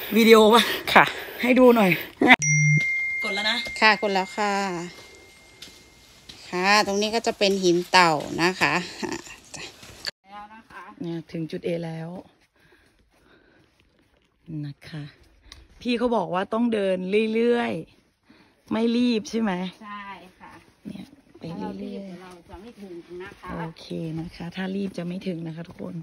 วิดีโอป่ะค่ะให้ดูหน่อยกดแล้วนะค่ะกดแล้วค่ะค่ะตรงนี้ก็จะเป็นหินเต่านะคะแล้วนะคะเนี่ยถึงจุด A แล้วนะคะพี่เขาบอกว่าต้องเดินเรื่อยๆไม่รีบใช่ไหมใช่ค่ะเนี่ยไปเรื่อยๆเราจะไม่ถึงนะคะโอเคนะคะถ้ารีบจะไม่ถึงนะคะทุกคน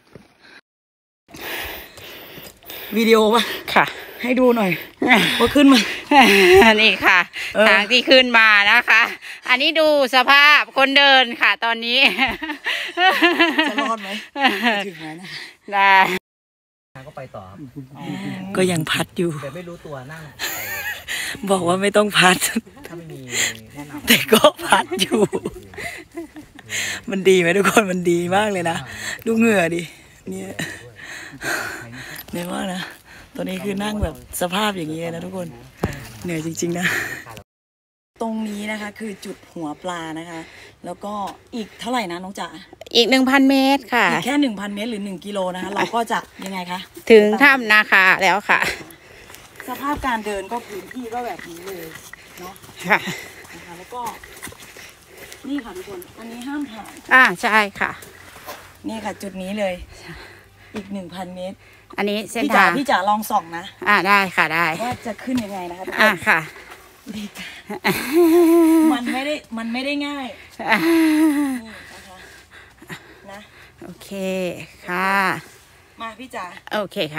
วิดีโอป่ะค่ะให้ดูหน่อยว่าขึ้นมานี่ค่ะทางที่ขึ้นมานะคะอันนี้ดูสภาพคนเดินค่ะตอนนี้จะรอดไหมถึงไหมนะได้ก็ไปต่อครับก็ยังพัดอยู่แต่ไม่รู้ตัวนั่งบอกว่าไม่ต้องพัดถ้าไม่มีแนะนำแต่ก็พัดอยู่มันดีไหมทุกคนมันดีมากเลยนะดูเหงื่อดิเนี่ยว่านะตอนนี้คือนั่งแบบสภาพอย่างนี้เลยนะทุกคนเหนื่อยจริงๆนะตรงนี้นะคะคือจุดหัวปลานะคะแล้วก็อีกเท่าไหร่นะน้องจ๋าอีก 1,000 เมตรค่ะอีกแค่ 1,000 เมตรหรือ1 กิโลนะคะเราก็จะยังไงคะถึงถ้ำนาคาแล้วค่ะสภาพการเดินก็พื้นที่ก็แบบนี้เลยเนาะค่ะนะคะแล้วก็นี่ค่ะทุกคนอันนี้ห้ามผ่านใช่ค่ะนี่ค่ะจุดนี้เลยอีก 1,000 เมตรอันนี้เส้นทางพี่จ๋าลองส่องนะได้ค่ะได้ว่าจะขึ้นยังไงนะคะค่ะดีมันไม่ได้ง่ายนี่นะคะนะโอเคค่ะมาพี่จ๋าโอเคค่ะ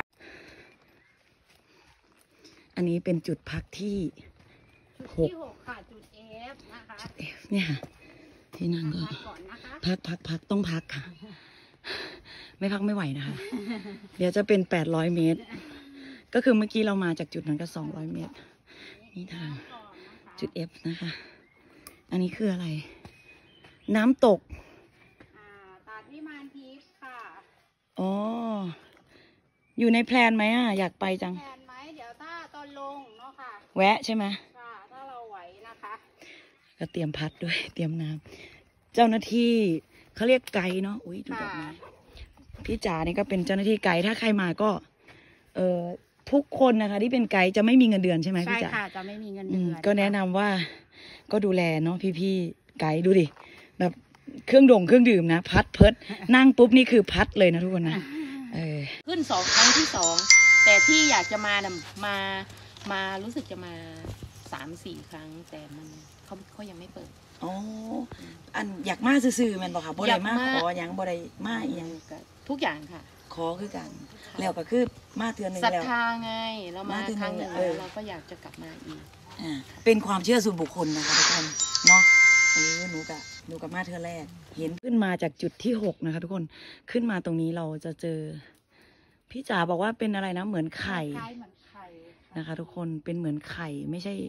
อันนี้เป็นจุดพักที่ 6ค่ะจุด F นะคะจุด F เนี่ยที่นั่งก็พักต้องพักค่ะไม่พักไม่ไหวนะคะเดี๋ยวจะเป็น800 เมตรก็คือเมื่อกี้เรามาจากจุดนั้นก็200 เมตรนี่ทางจุด F นะคะอันนี้คืออะไรน้ำตกตาดวิมานทิพย์ค่ะอ๋ออยู่ในแพลนไหมอยากไปจังแพลนไหมเดี๋ยวถ้าตอนลงเนาะค่ะแวะใช่ไหมค่ะถ้าเราไหวนะคะก็เตรียมพัดด้วยเตรียมน้ำเจ้าหน้าที่เขาเรียกไกด์เนาะอุ้ยดูดอกไม้พี่จ๋านี่ก็เป็นเจ้าหน้าที่ไกด์ถ้าใครมาก็ทุกคนนะคะที่เป็นไกด์จะไม่มีเงินเดือนใช่ไหมพี่จ๋าใช่ค่ะจะไม่มีเงินเดือนก็แนะนำว่าก็ดูแลเนาะพี่ไกด์ดูดิแบบเครื่องดื่มนะพัดเพิดนั่งปุ๊บนี่คือพัดเลยนะทุกคนนะขึ้นครั้งที่ 2แต่ที่อยากจะมารู้สึกจะมา 3-4 ครั้งแต่มันเขายังไม่เปิดอ๋ออันอยากมาซื่อๆมันบอกค่ะบ่ได้มาขอยังบ่ได้มาอย่างทุกอย่างค่ะขอคือกันแล้วก็คือมาเทือนนึงแล้วศรัทธาไงเรามาครั้งหนึ่งเราก็อยากจะกลับมาอีกเป็นความเชื่อส่วนบุคคลนะคะทุกคนเนาะหนูกับมาเทือแรกเห็นขึ้นมาจากจุดที่6นะคะทุกคนขึ้นมาตรงนี้เราจะเจอพี่จ๋าบอกว่าเป็นอะไรนะเหมือนไข่นะคะทุกคนเป็นเหมือนไข่ไม่ใช่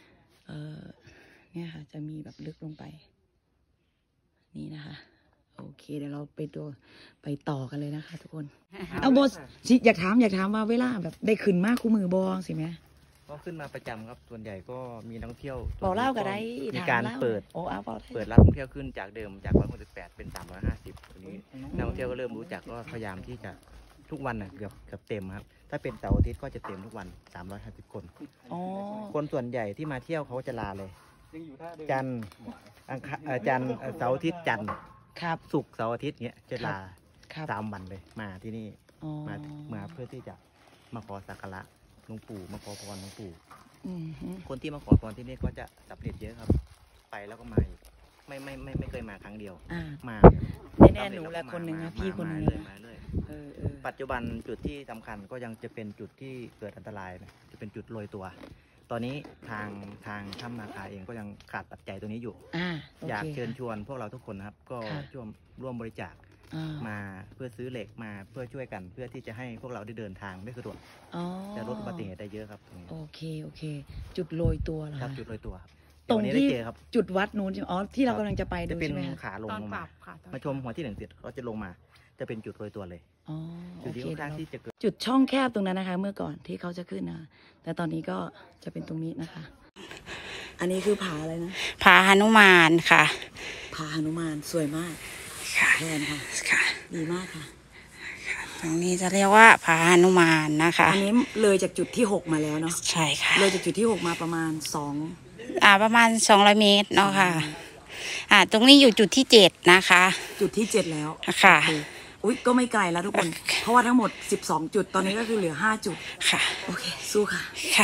เนี่ยค่ะจะมีแบบลึกลงไปนี่นะคะโอเคเดี๋ยวเราไปต่อกันเลยนะคะทุกคนเอาบอสอยากถามว่าเวลาแบบได้ขึ้นมากคู่มือบอสิไหมก็ขึ้นมาประจำครับส่วนใหญ่ก็มีนักท่องเที่ยวบอกเล่ากันได้มีการเปิดรับท่องเที่ยวขึ้นจากเดิมจาก168เป็น350ทีนี้นักท่องเที่ยวก็เริ่มรู้จักก็พยายามที่จะทุกวันเกือบเต็มครับถ้าเป็นเสาร์อาทิตย์ก็จะเต็มทุกวัน350 คนคนส่วนใหญ่ที่มาเที่ยวเขาจะลาเลยจันทร์เสาร์อาทิตย์จันทร์ศุกร์เสาร์อาทิตย์เนี้ยจะลา3 วันเลยมาที่นี่มาเพื่อที่จะมาขอสักการะหลวงปู่มาขอพรหลวงปู่คนที่มาขอพรที่นี่ก็จะสำเร็จเยอะครับไปแล้วก็มาอีกไม่เคยมาครั้งเดียวมาแน่หนูแหละคนหนึ่งนะพี่คนนึงมาเลยปัจจุบันจุดที่สำคัญก็ยังจะเป็นจุดที่เกิดอันตรายนะจะเป็นจุดโรยตัวตอนนี้ทางถ้ำนาคาเองก็ยังขาดปัจจัยตัวนี้อยู่อยากเชิญชวนพวกเราทุกคนนะครับก็ร่วมบริจาคมาเพื่อซื้อเหล็กมาเพื่อช่วยกันเพื่อที่จะให้พวกเราได้เดินทางได้สะดวกจะลดอุบัติเหตุได้เยอะครับโอเคจุดโรยตัวเหรอครับจุดโรยตัวครับตรงที่จุดวัดนู้นที่เรากำลังจะไปดูใช่ไหมขาลงมาชมหัวที่1เสร็จเขาจะลงมาจะเป็นจุดโรยตัวเลยจุดที่ค่อนข้างที่จะเกิดจุดช่องแคบตรงนั้นนะคะเมื่อก่อนที่เขาจะขึ้นนะแต่ตอนนี้ก็จะเป็นตรงนี้นะคะอันนี้คือผาอะไรนะผาหนุมานค่ะผาหนุมานสวยมากค่ะแทนค่ะดีมากค่ะทางนี้จะเรียกว่าผาหนุมานนะคะอันนี้เลยจากจุดที่6มาแล้วเนาะใช่ค่ะเลยจากจุดที่6มาประมาณประมาณ200 เมตรเนาะค่ะตรงนี้อยู่จุดที่7นะคะจุดที่7แล้วค่ะโอเคอุ๊ยก็ไม่ไกลแล้วทุกคน เพราะว่าทั้งหมด12จุดตอนนี้ก็คือเหลือ5จุดค่ะโอเคสู้ค่ะค่ะ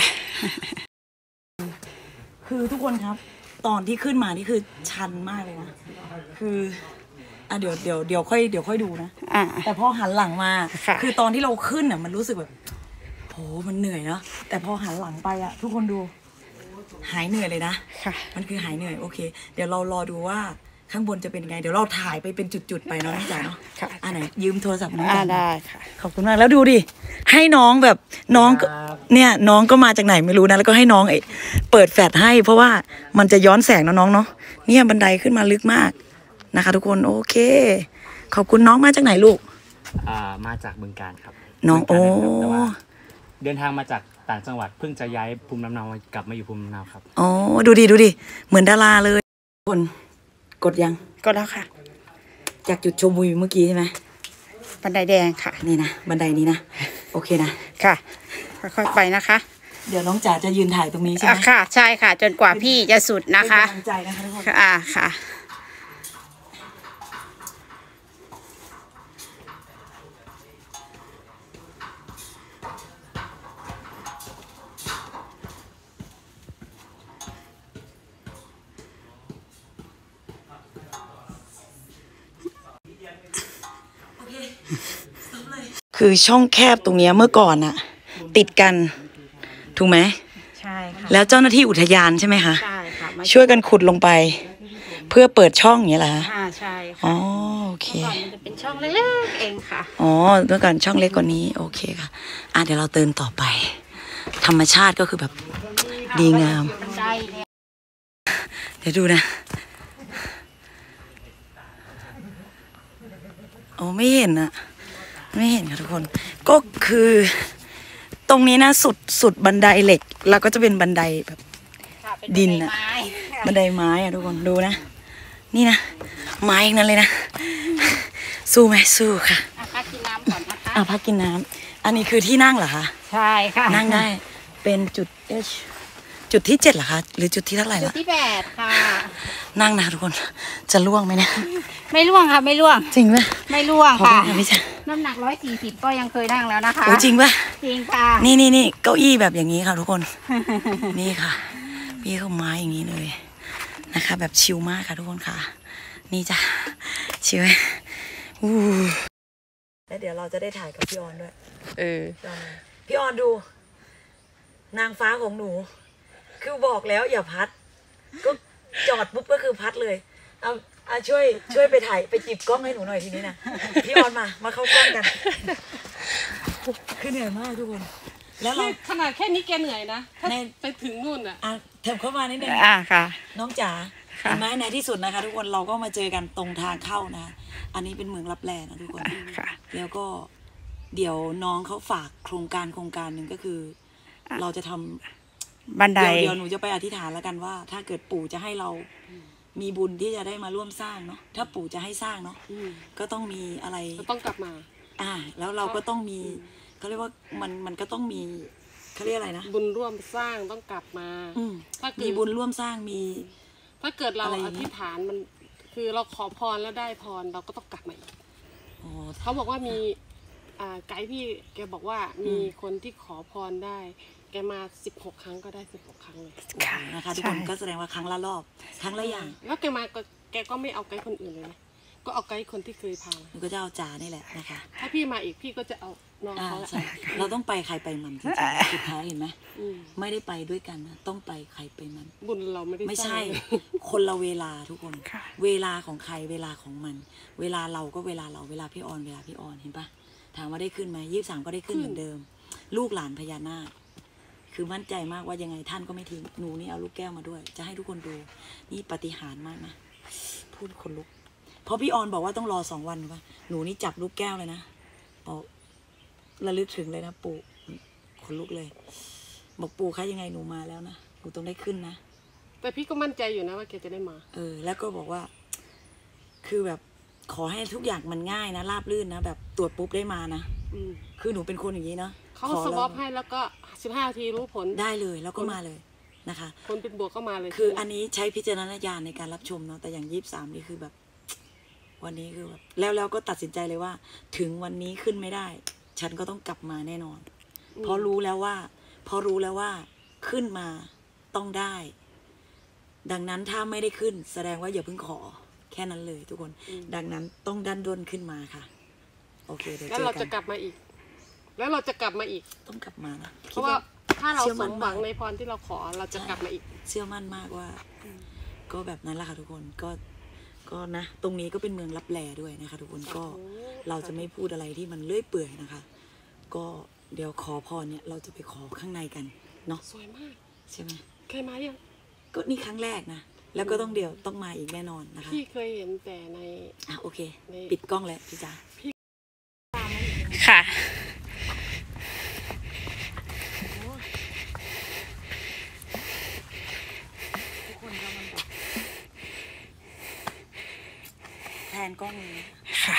คือทุกคนครับ ตอนที่ขึ้นมานี่คือชันมากเลยนะคือเดี๋ยวค่อยดูนะ แต่พอหันหลังมาค่ะคือตอนที่เราขึ้นอ่ะมันรู้สึกแบบโหมันเหนื่อยเนาะแต่พอหันหลังไปอ่ะทุกคนดูหายเหนื่อยเลยนะค่ะมันคือหายเหนื่อยโอเค เดี๋ยวเรารอดูว่าข้างบนจะเป็นยังไงเดี๋ยวเราถ่ายไปเป็นจุดๆไปเนาะน้องจ๋าเนาะค่ะไหนยืมโทรศัพท์น้องจ๋าได้ค่ะขอบคุณมากแล้วดูดิให้น้องแบบน้องก็เนี่ยน้องก็มาจากไหนไม่รู้นะแล้วก็ให้น้องเปิดแฟลชให้ เพราะว่ามันจะย้อนแสงน้องเนาะเนี่ยบันไดขึ้นมาลึกมากนะคะ ทุกคนโอเค ขอบคุณน้องมาจากไหนลูกมาจากบึงกาฬครับน้องโอ้แต่ว่าเดินทางมาจากต่างจังหวัดเพิ่งจะย้ายภูมิลำเนากลับมาอยู่ภูมิลำเนาครับอ๋อดูดิเหมือนดาราเลยคนกดยังก็แล้วค่ะจากจุดชมวิวเมื่อกี้ใช่ไหมบันไดแดงค่ะนี่นะบันไดนี้นะโอเคนะค่ะ ค่อยๆไปนะคะเดี๋ยวน้องจ๋าจะยืนถ่ายตรงนี้ใช่ไหมค่ะ ใช่ค่ะ จนกว่าพี่จะสุดนะคะเป็นกำลังใจนะคะทุกคนค่ะคือช่องแคบตรงเนี้ยเมื่อก่อนอะติดกันถูกไหมใช่ค่ะแล้วเจ้าหน้าที่อุทยานใช่ไหมคะใช่ค่ะช่วยกันขุดลงไป เพื่อเปิดช่องอย่างเงี้ยเหรอคะใช่อ๋ค่ะอโอเคก่อนมันจะเป็นช่องเล็กๆเองค่ะอ๋อเมื่อก่อนช่องเล็กกว่านี้โอเคค่ะเดี๋ยวเราเดินต่อไป ธรรมชาติก็คือแบบดีงามบันไดเนี่ยเดี๋ยวดูนะโอ้ไม่เห็นอะไม่เห็นค่ะทุกคน ก็คือตรงนี้นะสุดบันไดเหล็กแล้วก็จะเป็นบันไดแบบค่ะเป็นดินบัอะไม้บันไดไม้อะทุกคนดูนะ นี่นะไม้เองนั่นเลยนะ สู้ไหมสู้ค่ะพักกินน้ำก่อนนะคะพักกินน้ำอันนี้คือที่นั่งเหรอคะใช่ค่ะนั่งได้เป็นจุด H จุดที่7เหรอคะหรือจุดที่เท่าไหร่จุดละที่8ค่ะนั่งนะทุกคนจะล่วงไหมเนี่ยไม่ร่วงค่ะ ไม่ร่วงจริงปะไม่ร่วงขอบค่ะคุณค่ะพี่จ๋าน้ำหนัก140ก็ยังเคยนั่งแล้วนะคะโอ้จริงปะจริงค่ะนี่เก้าอี้แบบอย่างนี้ค่ะทุกคน นี่ค่ะ พี่เขาไม้อย่างนี้เลยนะคะ แบบชิลมากค่ะทุกคนค่ะ นี่จ้ะชิลไหมแล้วเดี๋ยวเราจะได้ถ่ายกับพี่ออนด้วยพี่ออนดู นางฟ้าของหนู คือบอกแล้วอย่าพัด ก็จอดปุ๊บก็คือพัดเลยเอาช่วยไปถ่ายไปจิบกล้องให้หนูหน่อยทีนี้นะพี่ออนมาเข้ากล้องกันคือเหนื่อยมากทุกคน แล้วเราขนาดแค่นี้แกเหนื่อยนะถ้าในไปถึงนู่นอ่ะเถิบเข้ามานิดนึงค่ะน้องจ๋าค่ะเห็นไหมในที่สุดนะคะ ทุกคนเราก็มาเจอกันตรงทางเข้านะอันนี้เป็นเมืองลับแลนะทุกคนค่ะแล้วก็เดี๋ยวน้องเขาฝากโครงการหนึ่งก็คือ เราจะทำบันไดเดี๋ยวหนูจะไปอธิษฐานแล้วกันว่า ถ้าเกิดปู่จะให้เรามีบุญที่จะได้มาร่วมสร้างเนาะถ้าปู่จะให้สร้างเนาะก็ต้องมีอะไรเราต้องกลับมาแล้วเราก็ต้องมีเขาเรียกว่ามันก็ต้องมีเขาเรียกอะไรนะบุญร่วมสร้างต้องกลับมา ถ้าเกิดมีบุญร่วมสร้างมีถ้าเกิดเราอะไรออย่างนี้ธิษฐานมันคือเราขอพรแล้วได้พรเราก็ต้องกลับมาอีกอ๋อเขาบอกว่ามีไกด์พี่แกบอกว่ามีคนที่ขอพรได้ แกมา16 ครั้งก็ได้16 ครั้งเลยค่ะนะคะทุกคนก็แสดงว่าครั้งละรอบครั้งละอย่างแล้วแกมาแกก็ไม่เอาไกด์คนอื่นเลยนะก็เอาไกด์คนที่เคยพาหนูก็จะเอาจ่านี่แหละนะคะถ้าพี่มาอีกพี่ก็จะเอาน้องเขาแหละใช่เราต้องไปใครไปมันจริงๆสุดท้ายเห็นไหมอืมไม่ได้ไปด้วยกันนะต้องไปใครไปมันบุญเราไม่ได้ไม่สร้าใช่งคนละเวลาทุกคนค่ะเวลาของใครเวลาของมัน เวลาเราก็เวลาเราเวลาพี่ออนเวลาพี่ออนเห็นปะถามว่าได้ขึ้นไหม23ก็ได้ขึ้นเหมือนเดิม ลูกหลานพญานาคคือมั่นใจมากว่ายังไงท่านก็ไม่ทิ้งหนูนี่เอาลูกแก้วมาด้วย จะให้ทุกคนดูนี่ปาฏิหาริย์มากนะพูดคนลุกเพราะพี่ออนบอกว่าต้องรอ2 วันว่าหนูนี่จับลูกแก้วเลยนะบอกระลึกถึงเลยนะปู่คนลุกเลยบอกปู่คะยังไงหนูมาแล้วนะหนูต้องได้ขึ้นนะแต่พี่ก็มั่นใจอยู่นะว่าแกจะได้มาแล้วก็บอกว่า คือแบบขอให้ทุกอย่างมันง่ายนะราบรื่นนะแบบตรวจปุ๊บได้มานะคือหนูเป็นคนอย่างนี้เนาะเขาสวอปให้แล้วก็15 นาทีรู้ผลได้เลยแล้วก็มาเลยนะคะผลเป็นบวกก็มาเลยคืออันนี้ใช้พิจารณญาณในการรับชมเนาะแต่อย่าง23นี่คือแบบ วันนี้คือแบบแล้วก็ตัดสินใจเลยว่า ถึงวันนี้ขึ้นไม่ได้ ฉันก็ต้องกลับมาแน่นอน เพราะรู้แล้วว่าขึ้นมาต้องได้ ดังนั้นถ้าไม่ได้ขึ้นแสดงว่าอย่าเพิ่งขอแค่นั้นเลยทุกคน ดังนั้นต้องดันด้นขึ้นมาค่ะโอเคเดี๋ยวแล้วเจอเรากัจะนกลับมาอีก แล้วเราจะกลับมาอีกต้องกลับมานะเพราะว่าถ้าเราเชื่อสมั่นมหวังมากในพรที่เราขอเราจะกลับมาอีกเชื่อมั่นมากว่า ก็แบบนั้นแหละค่ะทุกคนก็นะตรงนี้ก็เป็นเมืองลับแลด้วยนะคะ ทุกคนก็เราจะไม่พูดอะไรที่มันเลื่อยเปื่อยนะคะ ก็เดี๋ยวขอพรเนี่ยเราจะไปขอข้างในกันเนาะสวยมากใช่ไหมเคยมายังก็นี่ครั้งแรกนะแล้วก็ต้องมาอีกแน่นอนนะคะพี่เคยเห็นแต่ในอ่ะโอเคนี่ปิดกล้องแล้วพี่จ๋าค่ะทุกคนก็มันแบบแทนกล้องเลยนะค่ะ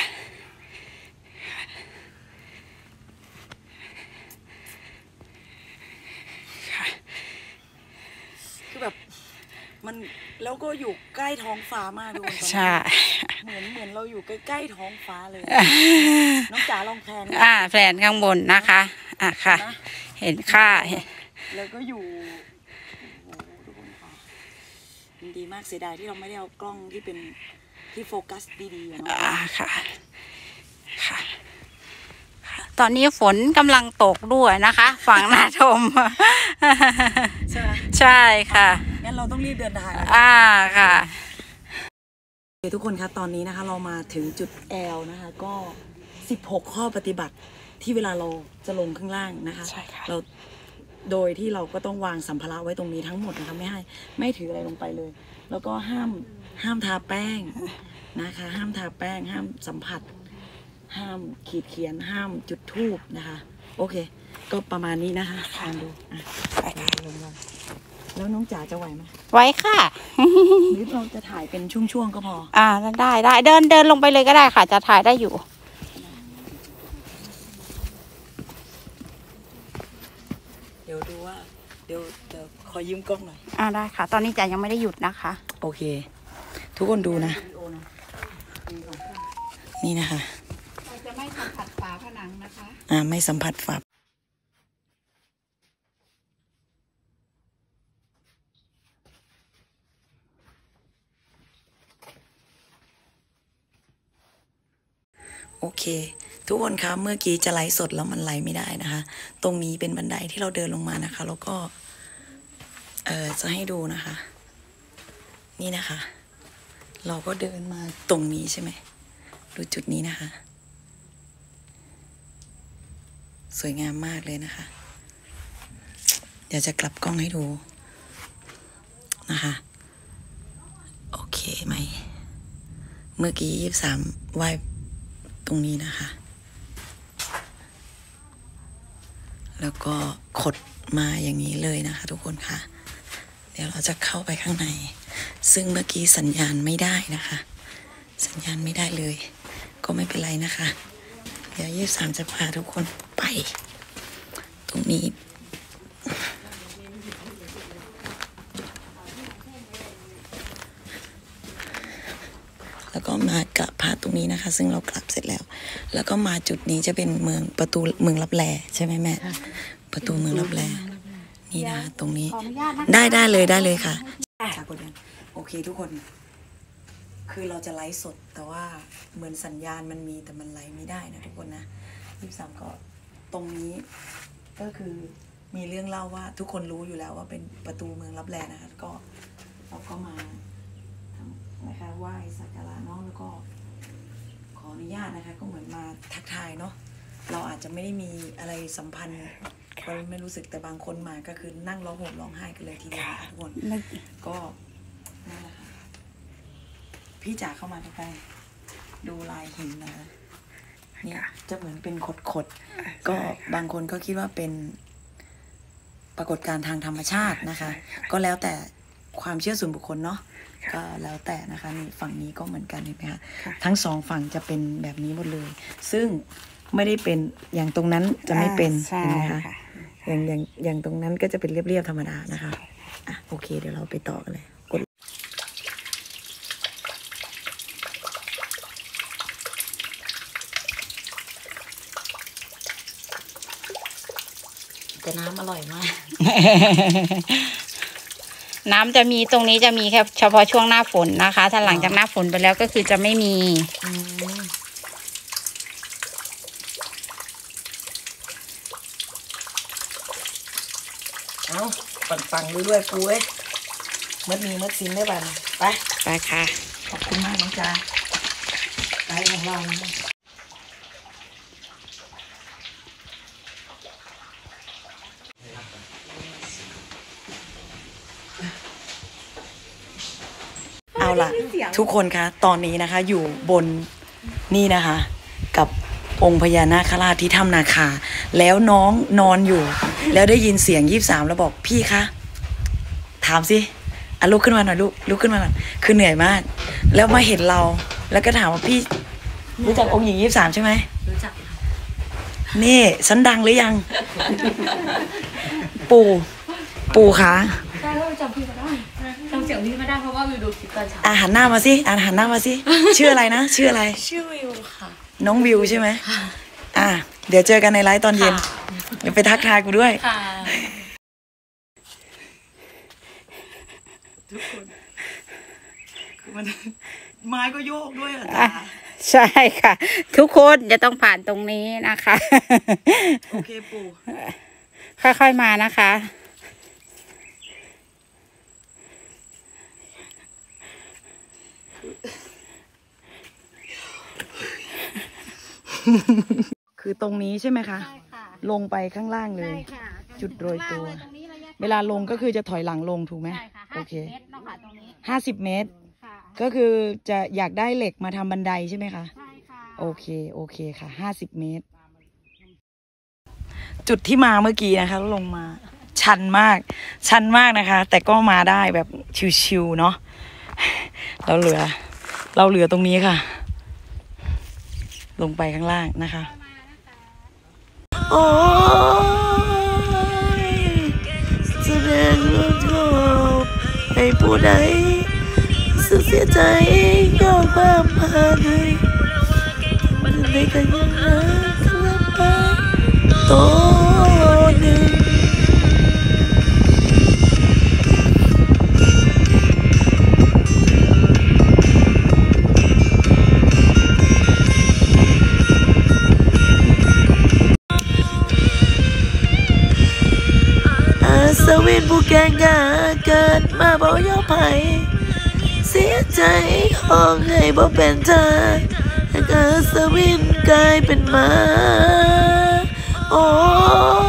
คือแบบมันแล้วก็อยู่ใกล้ท้องฟ้ามากทุกคนตอนนี้ใช่เหมือนเราอยู่ใกล้ๆท้องฟ้าเลย น้องจ๋าลองแพนแผนข้างบนนะคะค่ะนะเห็นค่าเห็นแล้วก็อยู่โอ้โหทุกคนค่ะมันดีมากเสียดายที่เราไม่ได้เอากล้องที่เป็นที่โฟกัสดีๆอะเนาะค่ะ ค่ะ ตอนนี้ฝนกำลังตกด้วยนะคะ ฝั่งนาทมใช่ไหมใช่ค่ะงั้นเราต้องรีบเดินทางแล้วค่ะทุกคนคะตอนนี้นะคะเรามาถึงจุด L นะคะก็16ข้อปฏิบัติที่เวลาเราจะลงข้างล่างนะคะใช่ค่ะเราโดยที่เราก็ต้องวางสัมภาระไว้ตรงนี้ทั้งหมดนะคะไม่ถืออะไรลงไปเลย แล้วก็ห้ามทาแป้งนะคะ ห้ามทาแป้ง ห้ามสัมผัส ห้ามขีดเขียน ห้ามจุดธูปนะคะ โอเค ก็ประมาณนี้นะคะลองดูอ่ะไปค่ะลงแล้วน้องจ๋าจะไหวไหมไว้ค่ะหรือเราจะถ่ายเป็นช่วงๆก็พอได้เดินลงไปเลยก็ได้ค่ะ จะถ่ายได้อยู่เดี๋ยวดูว่าเดี๋ยวขอยืมกล้องหน่อยได้ค่ะ ตอนนี้จ๋ายังไม่ได้หยุดนะคะโอเค ทุกคนดูนะ นี่นะคะเราจะไม่สัมผัสฝาผนังนะคะไม่สัมผัสฝาโอเค ทุกคนคะเมื่อกี้จะไลฟ์สดแล้วมันไลฟ์ไม่ได้นะคะ ตรงนี้เป็นบันไดที่เราเดินลงมานะคะ แล้วก็จะให้ดูนะคะ นี่นะคะ เราก็เดินมาตรงนี้ใช่ไหมดูจุดนี้นะคะ สวยงามมากเลยนะคะ เดี๋ยวจะกลับกล้องให้ดูนะคะ โอเคไหมเมื่อกี้23ไหว้ตรงนี้นะคะ แล้วก็ขดมาอย่างนี้เลยนะคะทุกคนค่ะ เดี๋ยวเราจะเข้าไปข้างในซึ่งเมื่อกี้สัญญาณไม่ได้นะคะ สัญญาณไม่ได้เลย ก็ไม่เป็นไรนะคะ เดี๋ยว23จะพาทุกคนไป ตรงนี้แล้วก็มากราบพระตรงนี้นะคะ ซึ่งเรากราบเสร็จแล้ว แล้วก็มาจุดนี้จะเป็นประตูเมืองลับแลใช่ไหมแม่ประตูเมืองลับแลนี่นะคะตรงนี้ได้เลยค่ะจากคนนั้นโอเคทุกคน คือเราจะไลฟ์สดแต่ว่าเหมือนสัญญาณมันมีแต่มันไลฟ์ไม่ได้นะทุกคนนะ23ก็ตรงนี้ก็คือมีเรื่องเล่าว่าทุกคนรู้อยู่แล้วว่าเป็นประตูเมืองลับแลนะคะก็เราก็มานะคะไหว้สักการะเนาะแล้วก็ขออนุญาตนะคะก็เหมือนมาทักทายเนาะเราอาจจะไม่ได้มีอะไรสัมพันธ์ก็ไม่รู้สึกแต่บางคนมาก็คือนั่งร้องห่มร้องไห้กันเลยทีเดียวนะคะทุกคนก็นั่นแหละค่ะพี่จ๋าเข้ามาใกล้ๆดูลายหินนะคะเนี่ยจะเหมือนเป็นขดๆก็บางคนก็คิดว่าเป็นปรากฏการณ์ทางธรรมชาตินะคะก็แล้วแต่ความเชื่อส่วนบุคคลเนาะก็แล้วแต่นะคะนี่ฝั่งนี้ก็เหมือนกันเห็นไหมคะทั้งสองฝั่งจะเป็นแบบนี้หมดเลยซึ่งไม่ได้เป็นอย่างตรงนั้นจะไม่เป็นใช่เห็นไหมคะค่ะอย่างตรงนั้นก็จะเป็นเรียบๆธรรมดานะคะอ่ะโอเคเดี๋ยวเราไปต่อกันเลยกดแต่น้ำอร่อยมากน้ำจะมีตรงนี้จะมีแค่เฉพาะช่วงหน้าฝนนะคะ ถ้าหลังจากหน้าฝนไปแล้วก็คือจะไม่มีเอาปังๆด้วยปูเอ้ยมัดมีมัดซินได้ป่ะไปไปค่ะขอบคุณมากน้องจาไกด์ของเรานะเอาล่ะ ทุกคนคะตอนนี้นะคะ อยู่บนนี่นะคะ กับองค์พญานาคราชที่ถ้ำนาคา แล้วน้องนอนอยู่ แล้วได้ยินเสียง23แล้วบอกพี่คะถามสิอ่ะลุกขึ้นมาหน่อยลุกขึ้นมาหน่อยคือเหนื่อยมาก แล้วมาเห็นเรา แล้วก็ถามว่าพี่รู้จักองค์หญิง23ใช่ไหมรู้จักนี่ฉันดังหรือยัง ปู่คะได้ก็จำพี่มาได้จำเสียงพี่มาได้เพราะว่าวิวดูคลิปตอนเช้าหันหน้ามาสิหันหน้ามาสิชื่ออะไรนะชื่ออะไรชื่อวิวค่ะน้องวิวใช่ไหมเดี๋ยวเจอกันในไลฟ์ตอนเย็น เดี๋ยวไปทักทายกูด้วยค่ะทุกคนมันไม้ก็โยกด้วยอ่ะอ่ะ ใช่ค่ะ ทุกคนจะต้องผ่านตรงนี้นะคะโอเคปู่ค่อยๆมานะคะคือตรงนี้ใช่ไหมคะใช่ค่ะลงไปข้างล่างเลยใช่ค่ะจุดโรยตัวตรงนี้ระยะเวลาลงก็คือจะถอยหลังลงถูกไหมใช่ค่ะโอเค 50 เมตรเนาะค่ะตรงนี้ 50 เมตรค่ะก็คือจะอยากได้เหล็กมาทำบันไดใช่ไหมคะใช่ค่ะโอเคค่ะ50 เมตร จุดที่มาเมื่อกี้นะคะลงมาชันมากนะคะ แต่ก็มาได้แบบชิวๆเนาะเราเหลือตรงนี้ค่ะ ลงไปข้างล่างนะคะ โอ้ยแสดงว่าชอบให้ผู้ใดสุดเสียใจก็ความผ่านให้มันไม่กันยังหากลับไปตัวหนึ่งสวินผู้แก่งกาเกิดมาบ่ยอมภัยเสียใจห้องให้บ่เป็นเธอเกิดสวินกลายเป็นหมาโอ้